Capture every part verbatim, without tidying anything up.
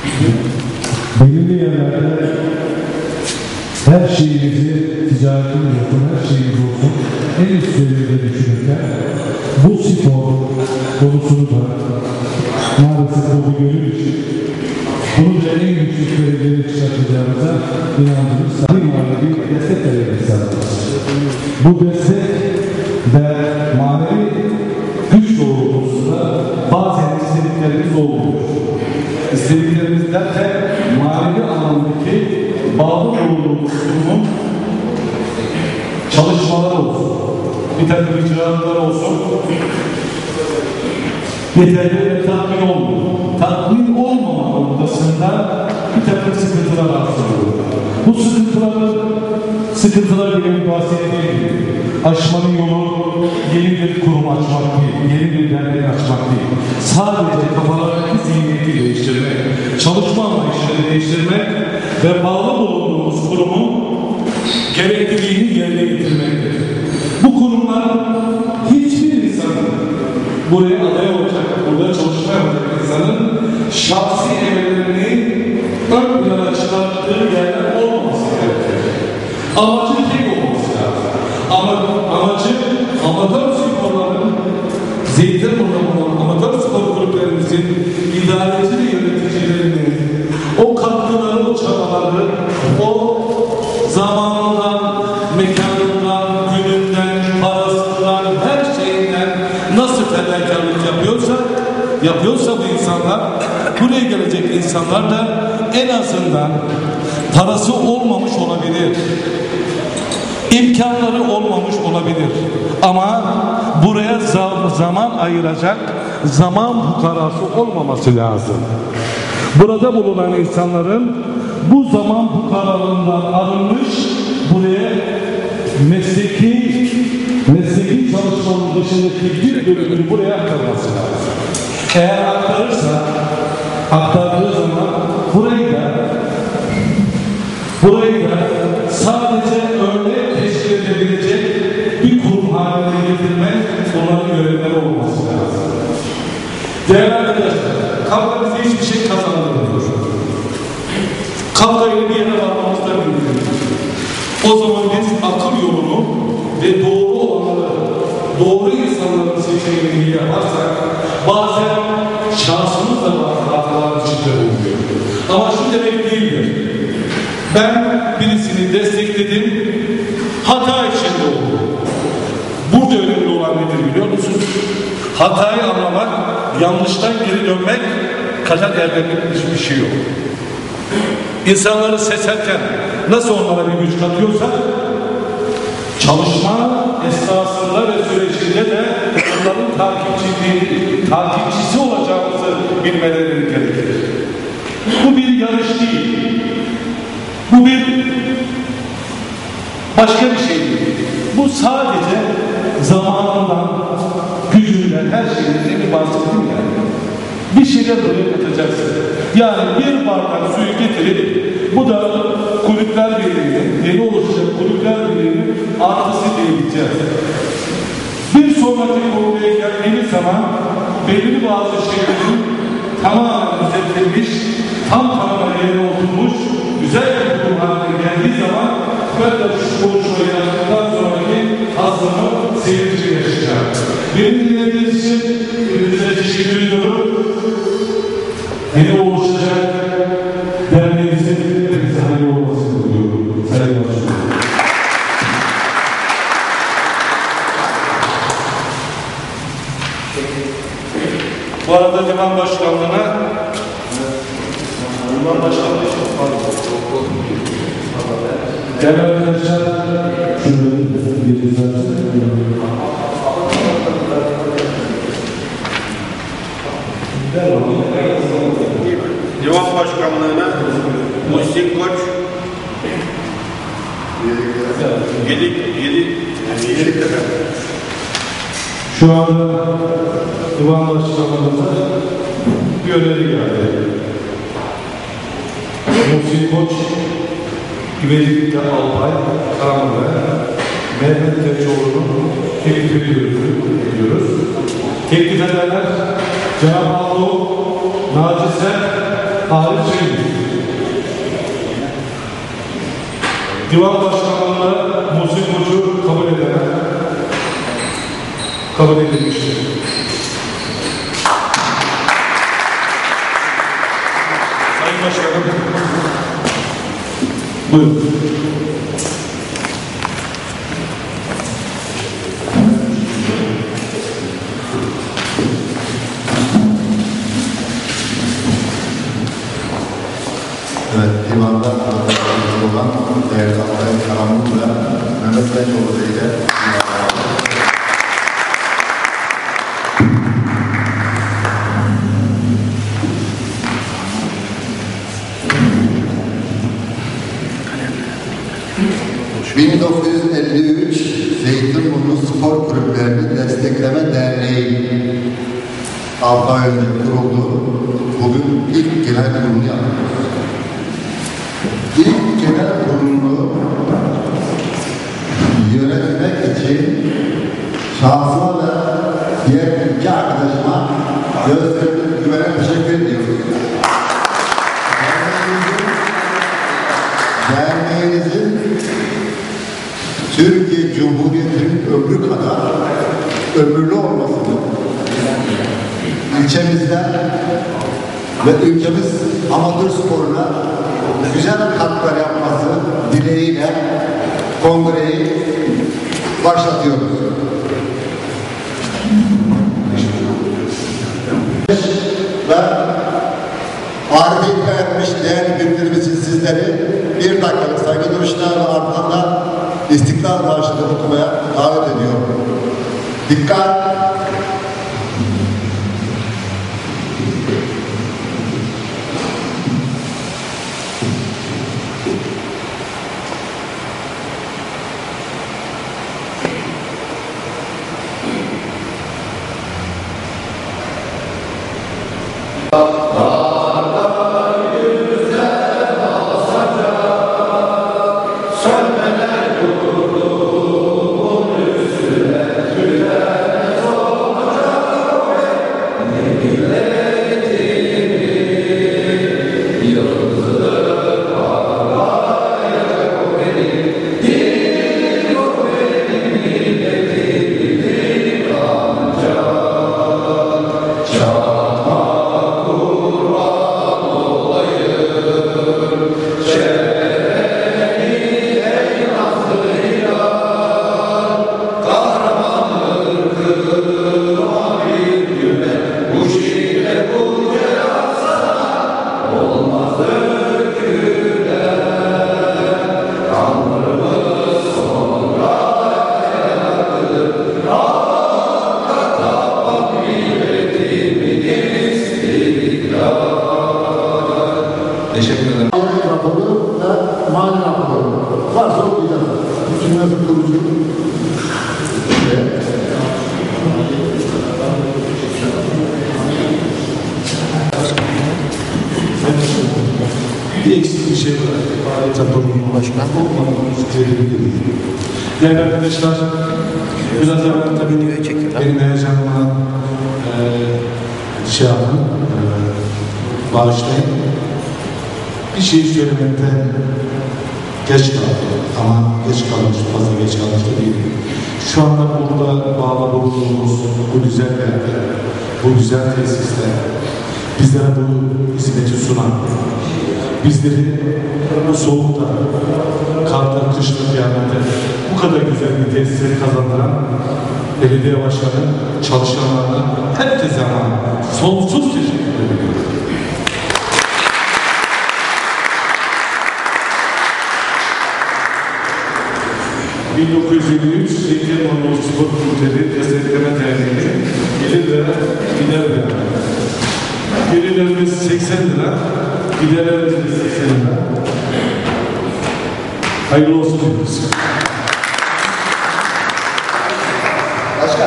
belirli yerlerde her şeyimizi, ticaretimiz olsun, her şeyimiz olsun en üst seviyede düşünürken bu spor konusunu da maalesef bu gönül için bunu da en yüksek dereceye çıkartacağımıza inandırırız. Bir manevi destek verebiliriz. Bu destek de manevi güç doğrultusunda bazen istediklerimiz olmuyor. İstediklerimiz derken manevi anlamdaki bağlı olduğumuz kurumun çalışmalar olsun, bir takım icraatlar olsun, yeterli ve tatmin olmuyor. Tatmin olmama noktasında bir takım sıkıntılar arttırıyor. Bu sıkıntıları, sıkıntılar gibi bahsettiğim aşmanın yolu yeni bir kurum açmak değil, yeni bir dernek açmak değil. Sadece kafalardaki zihniyeti değiştirmek, çalışma anlayışını değiştirmek ve bağlı bulunduğumuz kurumun gerekliliğini yerine getirmektir. Bu kurumlar hiçbir insanın buraya aday olacak, burada çalışma yapacak insanın şahsi emellerini ön plana çıkarttığı yerler olmaması gerekir. Amacı tek olması lazım. Ama amacı amatör sporların, Zeytinburnu'nun amatör spor kulüplerimizin idareci ve yöneticilerinin o katkıları, o çabaları, o zamanından, mekanından, gününden, parasından, her şeyinden nasıl fedakarlık yapıyorsa, yapıyorsa bu insanlar, buraya gelecek insanlar da en azından parası olmamış olabilir, imkanları olmamış olabilir. Ama buraya zaman ayıracak zaman fukarası olmaması lazım. Burada bulunan insanların bu zaman fukaralığından arınmış, buraya mesleki mesleki çalışmanın dışındaki bir bölümünü buraya aktarması lazım. Eğer aktarırsa, aktardığı zaman burayı da burayı da sadece örnek teşkil edebilecek bir kurum haline getirmek onların görevleri olması lazım. Değerli arkadaşlar, kavga bize hiçbir şey kazandırmıyor. Kavgayla bir yere varmamızda mümkün. O zaman biz akıl yolunu ve doğru olanları, doğru insanların seçeneğini yaparsak bazen şansımız da bazı hatalar içinde oluyor. Ama şu demek değildir. Ben birisini destekledim, hata içinde oldu. Burada önemli olan nedir biliyor musunuz? Hatayı anlamak, yanlıştan geri dönmek kadar erdemli bir şey yok. İnsanları seçerken nasıl onlara bir güç katıyorsa, çalışma esnasında ve sürecinde de onların takipçiliği, takipçisi olacağımızı bilmeleri gerekir. Bu bir yarış değil. Bu bir başka bir şey değil. Bu sadece zamanından, gücünden, her şeyden bir bahsettim yani. Bir şeyler buraya katacaksın. Yani bir bardak suyu getirip bu da kulüpler birliğinin, yeni oluşacak kulüpler birliğinin artısı diyebileceğiz. Bir sonraki konuya geldiğimiz zaman belirli bazı şeylerin tamamen özetlenmiş, tam tamamen yerine oturmuş, güzel bir kurum haline geldiği zaman ben de şu konuşmayı yaptıktan sonraki hazırımı seyirci yaşayacağım. Benim dinlediğiniz için hepinize teşekkür ediyorum. Yeni oluşacak derneğimizin hepinize hayırlı olmasını diliyorum. Sayın Başkanım. Bu arada Divan Başkanlığı'na Divan Başkanlığı için değerli arkadaşlar, şunu bir güzel Divan Başkanlığı'na Muhsin Koç yedi yedi şu anda Divan Başkanlığı'na bir öneri geldi. Muhsin Koç İvelik'te Alpay, Karanlı, Mehmet Teçoğlu'nun teklif ediyoruz. Teklif edenler Cenab-ı Allah, Naci Ser Arif Çelik. Divan Başkanlığı'na Muhsin Koç'u kabul eden, kabul edilmiştir. Sayın Başkanım, buyurun. Evet, divanda olan değerli Altay Karanlık ve Mehmet Beykoğlu ile bin dokuz yüz elli üç Zeytinburnu Spor Kulüplerini Destekleme Derneği altı ay önce kuruldu. Bugün ilk genel kurulunu yapıyoruz. İlk genel kurulunu yönetmek için şahsıma ve diğer iki arkadaşıma gösterdiğim güvene teşekkür ediyoruz. Derneğinizin Türkiye Cumhuriyeti'nin ömrü kadar ömürlü olmasını ilçemizden ve ülkemiz amatör sporuna güzel katkılar yapması dileğiyle kongreyi başlatıyoruz. Ve Arif ikna etmiş değerli büyüklerimizin sizleri bir dakikalık saygı duruşlarının ardından da İstiklal Marşı'nı okumaya davet ediyorum. Dikkat! Teşekkür ederim. Ayak raporu ve mali raporu varsa okuyacağız. Hükümet kurucu Bir eksik bir şey var. Faaliyet raporunun başkan. Değerli arkadaşlar, biraz evvel tabii benim heyecanıma e, şey yapın, e, bağışlayın. Bir şey söylemekte geç kaldı ama geç kalmış, fazla geç kalmış da değil. Şu anda burada bağlı bulunduğumuz bu güzel yerde, bu güzel tesiste bizlere bu hizmeti sunan, bizleri bu soğukta, karda, kışta, kıyamette bu kadar güzel bir tesisleri kazandıran belediye başkanı, çalışanlarına, herkese ama sonsuz teşekkür ediyorum. bin dokuz yüz elli üç Zeytinburnu Spor Kulüpleri Destekleme Derneği gelir ve gider veren. Gelirlerimiz seksen lira, giderlerimiz seksen lira. Hayırlı olsun diyoruz. Başkan.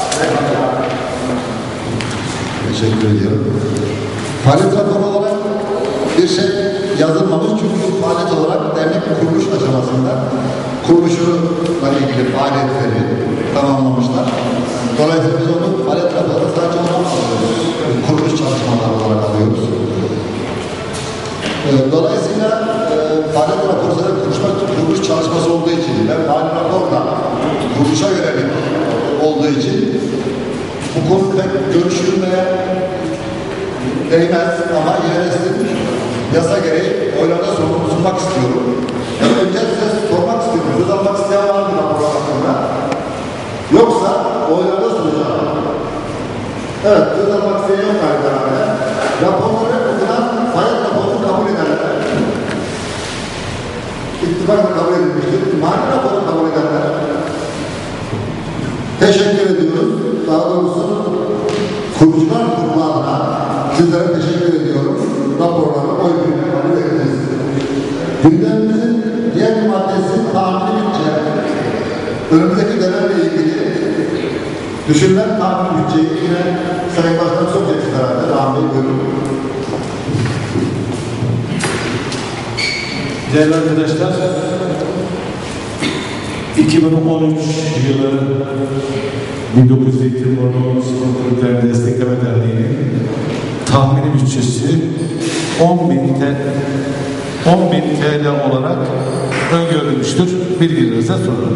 Teşekkür ediyorum. Faaliyet raporu olarak bir şey yazılmamış çünkü faaliyet olarak dernek kuruluş aşamasında kuruluşuyla ilgili faaliyetleri tamamlamışlar. Dolayısıyla biz onu faaliyet raporu sadece onu alıyoruz. Kuruluş çalışmaları olarak alıyoruz. E, dolayısıyla e, faaliyet raporları kuruluşma, kuruluş çalışması olduğu için ve faaliyet raporla kuruluşa yönelik olduğu için bu konu pek görüşülmeye değmez ama yine yasa gereği oylarda sunmak istiyorum. Yani önce size sormak istiyorum. Söz almak isteyen var mı raporlar hakkında? Yoksa oylarda sunacağım. Evet, söz almak isteyen yok galiba. Raporları okunan faaliyet raporunu kabul edenler, ittifakla kabul edilmiştir. Mali raporu kabul edenler, teşekkür ediyoruz. Daha doğrusu kurucular kurullarına sizlere teşekkür ediyorum. Raporları oy birliğine kabul ediniz. Gündemimizin diğer bir maddesi tahmini bütçe. Önümüzdeki dönemle ilgili düşünülen tahmini bütçeyi yine Sayın Başkanım soracaksınız herhalde. Rahmi buyurun. Değerli arkadaşlar, iki bin on üç yılı bin dokuz yüz Zeytinburnu Spor Kulüpleri Destekleme Derneği'nin tahmini bütçesi on bin T L olarak öngörülmüştür. Bilgilerinize sorarım.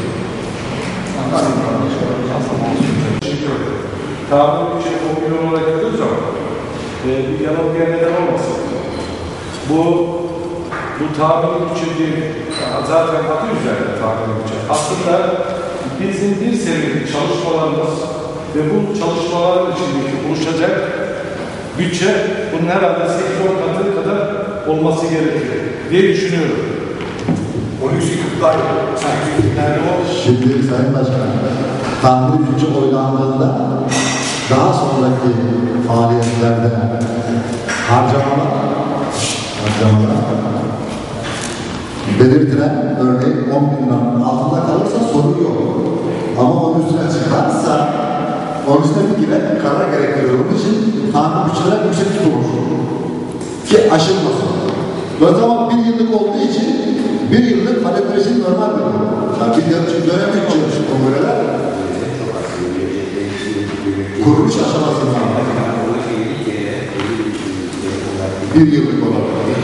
Tahmin bütçe on milyon olarak yapıyoruz ama e, bir yanılgıya neden olmasın. Bu bu tahmin bütçe değil, zaten adı üzerinde tahmin bütçe. Aslında bizim bir senelik çalışmalarımız ve bu çalışmaların içindeki oluşacak bütçe bunun herhalde sekiz on katı kadar olması gerekiyor diye düşünüyorum. on üç yıllar yani o Şimdi Sayın Başkanım, tahmini bütçe oylandığında daha sonraki faaliyetlerde harcamalar, harcamalar belirtilen örneğin on bin liranın altında kalırsa sorun yok. Ama onun üstüne çıkarsa onun üstüne bir gibi karar gerektiriyor. Onun için tahmin bütçeler yüksek tutulur. Ki aşılmasın. O zaman bir yıllık olduğu için bir yıllık talepler için normal bir durum. Yani bir yıl için dönem bütçemiş kongreler kuruluş aşamasında bir yıllık olan.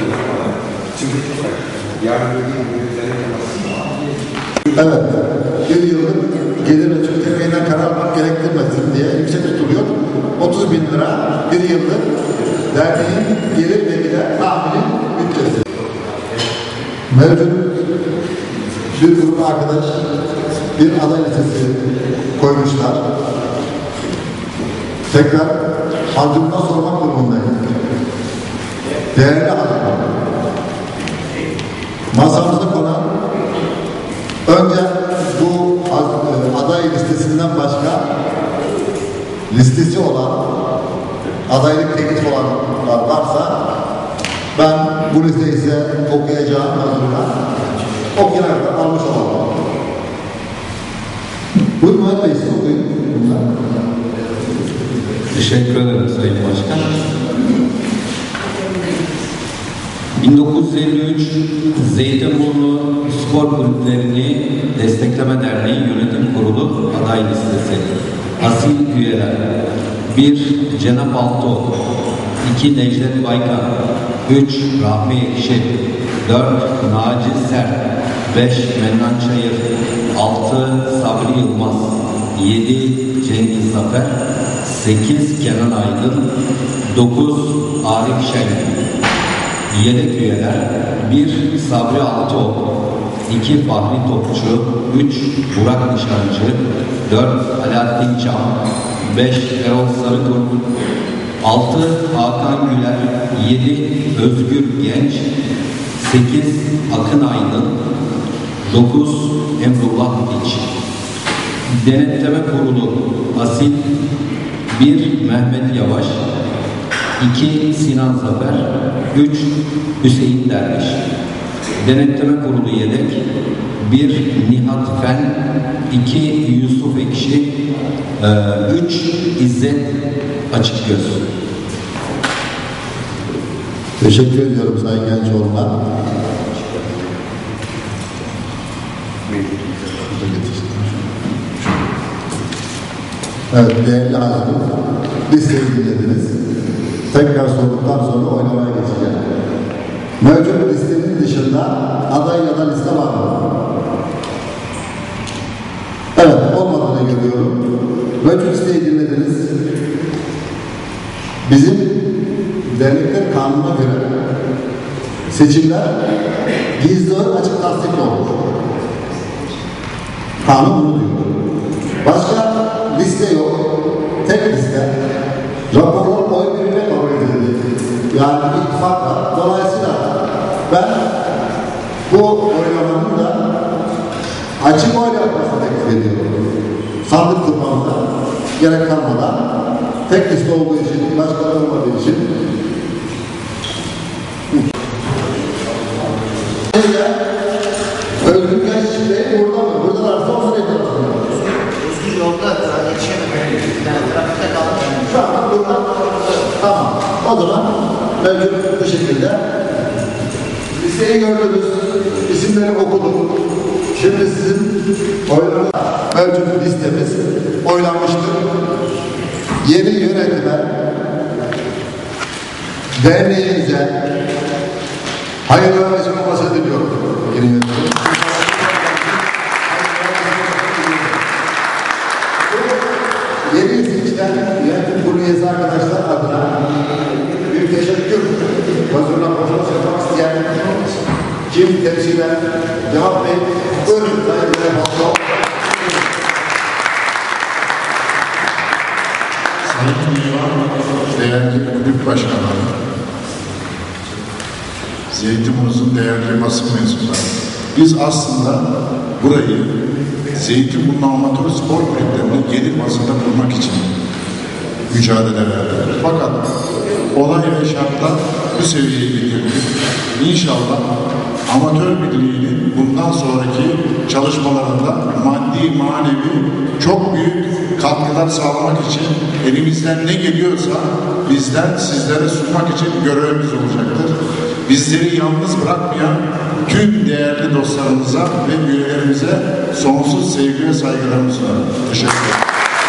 Evet, bir yıllık gelir ve tüketimeyinden karar almak gerektirmesin diye yüksek tutuluyor. otuz bin lira bir yıllık derneğin gelir ve gider tahmini bütçesi. Mevcut bir grup arkadaş bir aday listesi koymuşlar. Tekrar halkımdan sormak durumundayım. Değerli halkım, masamızda konan önce bu aday listesinden başka listesi olan adaylık teklif olanlar varsa ben bu listeyi size okuyacağım hazırına okuyarak almış olalım. Buyurun Muhammed Bey, siz okuyun. Teşekkür ederim Sayın Başkan. bin dokuz yüz elli üç Zeytinburnu Spor Kulüplerini Destekleme Derneği Yönetim Kurulu aday listesi. Asil üyeler: bir Cenap Alto, iki Necdet Baykan, üç Rahmi Ekşi, dört Naci Sert, beş Mennan Çayır, altı Sabri Yılmaz, yedi Cengiz Zafer, sekiz Kenan Aydın, dokuz Arif Şen. Yedek üyeler: bir Sabri Alto, iki Fahri Topçu, üç Burak Nişancı, dört Alaaddin Çam, beş Erol Sarıkurt, altı Hakan Güler, yedi Özgür Genç, sekiz Akın Aydın, dokuz Emrullah İç. Denetleme Kurulu Asil: bir Mehmet Yavaş, iki Sinan Zafer, üç Hüseyin Derviş. Denetleme Kurulu Yedek: bir Nihat Fen, iki Yusuf Ekşi, üç İzzet Açıkgöz. Teşekkür ediyorum Sayın Gençoğlu'na. Evet, değerli halkım, listeyi dinlediniz. Tekrar sorduktan sonra oylamaya geçeceğim. Mevcut listenin dışında aday ya da liste var mı? Evet, olmadığını görüyorum. Mevcut listeyi dinlediniz. Bizim dernekler kanununa göre seçimler gizli oy açık tasdikle olur. Kanun bunu diyor. Başka liste yok. Tek liste. Raporlar oy birliğine kabul edildi. Yani ittifakla. Dolayısıyla ben bu oylamanın da açık oy yapmasını teklif ediyorum. Sandık tutmamıza gerek kalmadan tek liste olduğu için, başkaları olmadığı için Özgür Genç Bey burada mı? Burada varsa o sırayı tarafından. Özgür yolda yetişemedim. Yani trafikte kaldım. Şu an buradan tamam. O zaman mevcut bu şekilde listeyi gördünüz, isimleri okuduk. Şimdi sizin oylarınız mevcut listemiz oylanmıştır. Yeni yönetime, derneğimize hayırlı ve mesut olması diliyorum. Yeni yönetime. Yeni seçilen yönetim kurulu üyesi arkadaşlar adına bir teşekkür hazırla konuşması yapmak isteyen kim temsilen cevap bey buyurun Sayın Başkan. Sayın Divan, değerli kulüp başkanları, Zeytinburnu'nun değerli basın mensupları. Biz aslında burayı Zeytinburnu Amatör Spor Kulüplerinde gelir bazında kurmak için mücadele verdik. Fakat olay ve şartlar bu seviyeye getirdi. İnşallah amatör birliğinin bundan sonraki çalışmalarında maddi manevi çok büyük katkılar sağlamak için elimizden ne geliyorsa bizden sizlere sunmak için görevimiz olacaktır. Bizleri yalnız bırakmayan tüm değerli dostlarımıza ve üyelerimize sonsuz sevgi ve saygılarımı sunarım. Teşekkür ederim.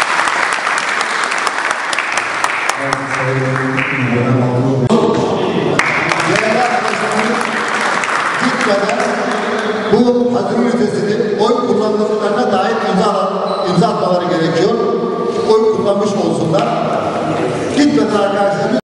Bu hazır ünitesini oy kullanımlarına dair imza, imza atmaları gerekiyor. Oy kullanmış olsunlar. Gitmeden arkadaşlar.